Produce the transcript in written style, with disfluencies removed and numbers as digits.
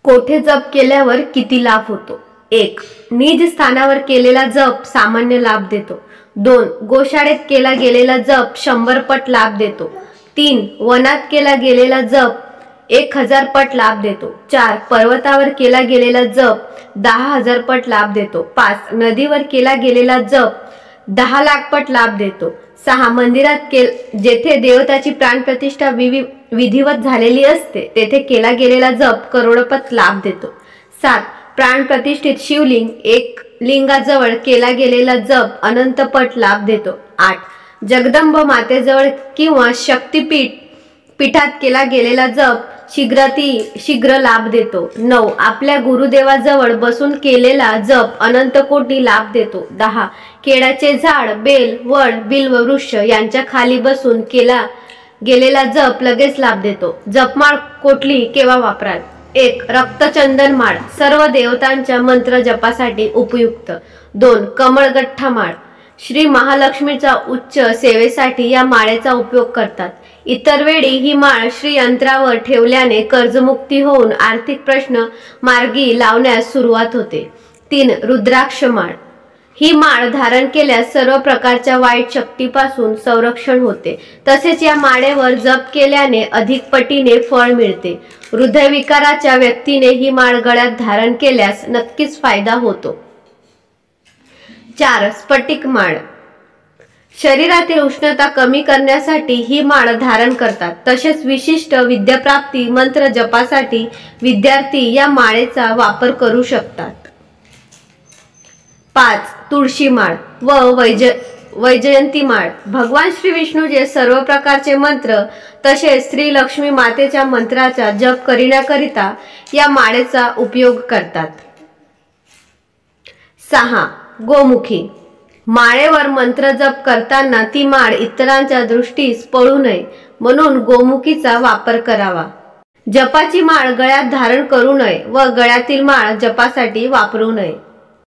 कोठे जप केल्यावर किती लाभ होतो? 1. निज स्थानावर केलेला जप सामान्य लाभ देतो. 2. गोशाळेत केला गेलेला जप 100 पट लाभ देतो. 3. वनात केला गेलेला जप 1000 पट लाभ देतो. 4. पर्वतावर केला गेलेला जप 10,000 पट लाभ देतो. 5. नदीवर केला गेलेला जप 10 लाख पट लाभ देतो. 6. मंदिरात जेथे देवताची प्राणप्रतिष्ठा विधिवत झालेली असते तेथे केला गेलेला जप करोडपत लाभ देतो. 7. प्राणप्रतिष्ठित शिवलिंग एक लिंगाजवळ केला गेलेला जप अनंतपट लाभ देतो. 8. जगदंब मातेजवळ किंवा पीठात केला गेलेला जप शीघ्र लाभ देतो. 9. आपल्या गुरुदेवाजवळ बसून केलेला जप अनंत कोटी लाभ देतो. 10. केळाचे झाड, बेल, वड, बिल्व वृक्ष यांच्या खाली बसून केला गेलेला जप लगेच लाभ देतो. जपमाळ कोठली केव्हा वापराल? 1. रक्तचंदन माळ सर्व देवतांच्या मंत्र जपासाठी उपयुक्त. 2. कमळगठ्ठा माळ श्री महालक्ष्मीचा उच्च सेवेसाठी या माळेचा उपयोग करतात. इतर वेळी ही माळ श्री यंत्रावर ठेवल्याने कर्जमुक्ती होऊन आर्थिक प्रश्न मार्गी लावण्यास सुरुवात होते. 3. रुद्राक्ष माळ ही माळ धारण केल्यास सर्व प्रकारच्या वाईट शक्तीपासून संरक्षण होते. तसेच या माळेवर जप केल्याने अधिक पटीने फळ मिळते. हृदयविकाराच्या व्यक्तीने ही माळ गळ्यात धारण केल्यास नक्कीच फायदा होतो. 4. स्फटिक माळ शरीरातील उष्णता कमी करण्यासाठी ही माळ धारण करतात. तसेच विशिष्ट विद्याप्राप्ती मंत्र जपासाठी विद्यार्थी या माळेचा वापर करू शकतात. 5. तुळशी माळ व वैजयंती माळ भगवान श्री विष्णूचे सर्व प्रकारचे मंत्र तसेच श्री लक्ष्मी मातेच्या मंत्राचा जप करण्याकरिता या माळेचा उपयोग करतात. 6. गोमुखी माळेवर मंत्र जप करताना ती माळ इतरांच्या दृष्टीस पडू नये म्हणून गोमुखीचा वापर करावा. जपाची माळ गळ्यात धारण करू नये व गळ्यातील माळ जपासाठी वापरू नये.